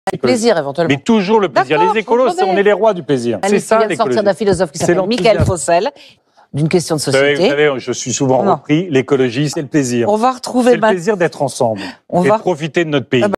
Le plaisir, éventuellement. Mais toujours le plaisir. Les écolos, on est les rois du plaisir. C'est ça, l'écologie. Sortir d'un philosophe qui s'appelle Michael Fossel, d'une question de société. Vous savez, je suis souvent repris, l'écologie, c'est le plaisir. On va retrouver... C'est le plaisir d'être ensemble et de profiter de notre pays.